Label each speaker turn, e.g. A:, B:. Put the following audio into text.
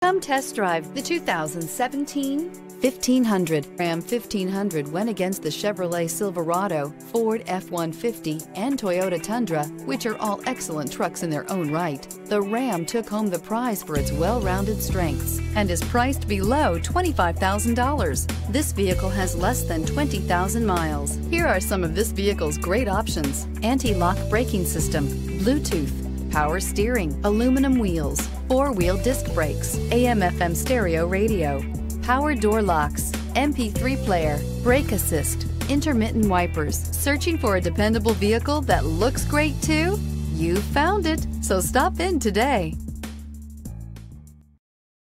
A: Come test drive the 2017 1500. Ram 1500 went against the Chevrolet Silverado, Ford F-150, and Toyota Tundra, which are all excellent trucks in their own right. The Ram took home the prize for its well-rounded strengths and is priced below $25,000. This vehicle has less than 20,000 miles. Here are some of this vehicle's great options: anti-lock braking system, Bluetooth, power steering, aluminum wheels, four-wheel disc brakes, AM/FM stereo radio, power door locks, MP3 player, brake assist, intermittent wipers. Searching for a dependable vehicle that looks great too? You found it, so stop in today.